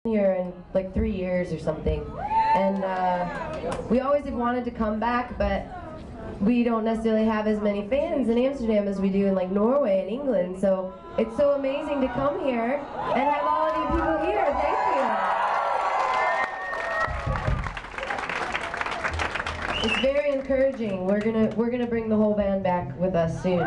here in like 3 years or something, and we always have wanted to come back, but we don't necessarily have as many fans in Amsterdam as we do in like Norway and England, so it's so amazing to come here and have all of you people here. Thank you. It's very encouraging. We're gonna bring the whole band back with us soon.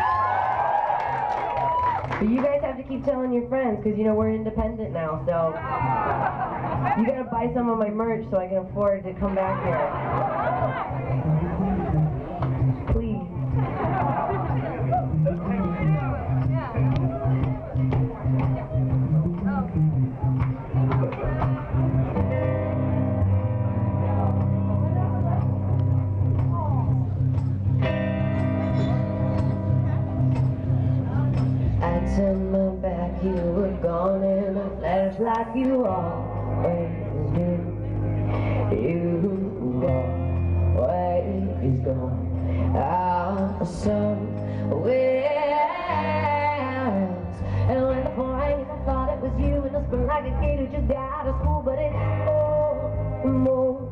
But you guys have to keep telling your friends, because you know we're independent now, so you gotta buy some of my merch so I can afford to come back here. Please. I turned my back, you were gone in a flash like you always do. You always gone out somewhere else. And when the point I thought it was you, and it's been like a kid who just got out of school, but it's more.